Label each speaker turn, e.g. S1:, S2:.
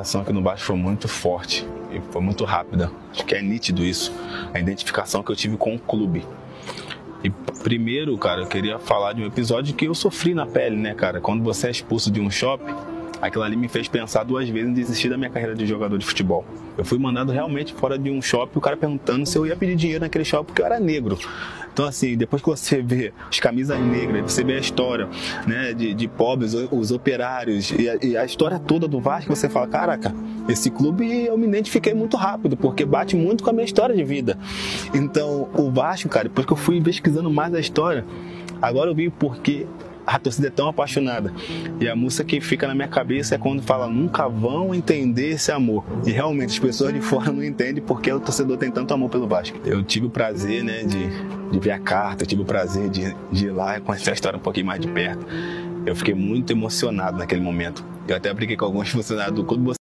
S1: A aqui no Vasco foi muito forte e foi muito rápida. Acho que é nítido isso, a identificação que eu tive com o clube. E primeiro, cara, eu queria falar de um episódio que eu sofri na pele, né, cara? Quando você é expulso de um shopping, aquilo ali me fez pensar 2 vezes em desistir da minha carreira de jogador de futebol. Eu fui mandado realmente fora de um shopping, o cara perguntando se eu ia pedir dinheiro naquele shopping porque eu era negro. Então, assim, depois que você vê as camisas negras, você vê a história, né, de pobres, os operários e a história toda do Vasco, você fala, caraca, esse clube eu me identifiquei muito rápido, porque bate muito com a minha história de vida. Então, o Vasco, cara, depois que eu fui pesquisando mais a história, agora eu vi porque a torcida é tão apaixonada. E a música que fica na minha cabeça é quando fala, nunca vão entender esse amor. E realmente as pessoas de fora não entendem porque o torcedor tem tanto amor pelo Vasco. Eu tive o prazer, né, de ver a carta, eu tive o prazer de ir lá e conhecer a história um pouquinho mais de perto. Eu fiquei muito emocionado naquele momento. Eu até brinquei com alguns funcionários do clube.